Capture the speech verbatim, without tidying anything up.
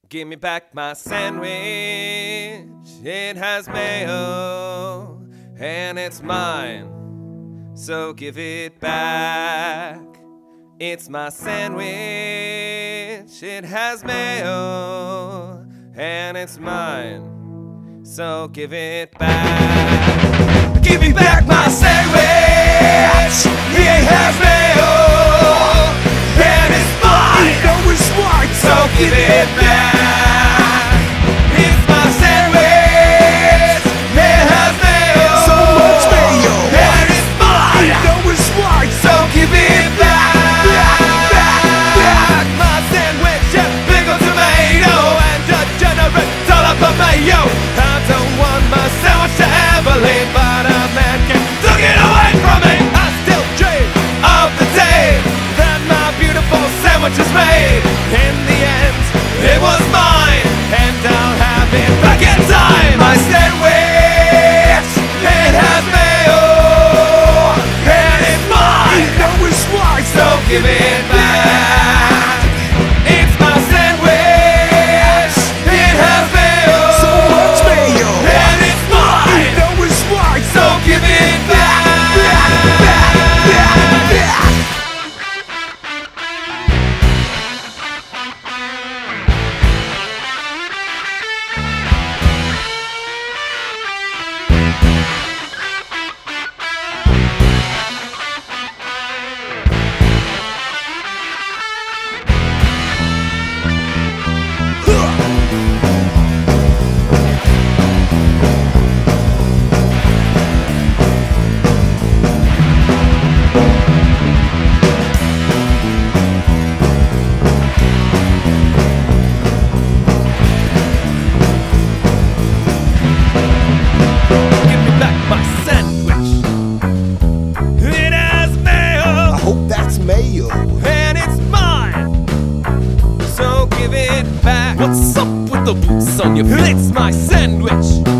Give me back my sandwich. It has mayo and it's mine, so give it back. It's my sandwich. It has mayo and it's mine, so give it back. Give me back my sandwich. It has mayo and it's mine. You know it's right, so give it back. It's my sandwich. It has mayo, so much mayo, and it's mine. You know it's right, so give it back. Back my sandwich, yeah, pickle tomato and degenerate dollop of mayo. I don't want my sandwich to ever leave, but a man can took it away from me. I still dream of the day that my beautiful sandwich is made. In the end, it was mine, and I'll have it back in time. My sandwich, it has mayo, and it's mine. You know it's right, so give it back. It's my sandwich, it has mayo, so much mayo, and it's mine. You know it's right, so give it back. Back, back, back, back. And it's mine, so give it back. What's up with the boots on your feet? It's my sandwich.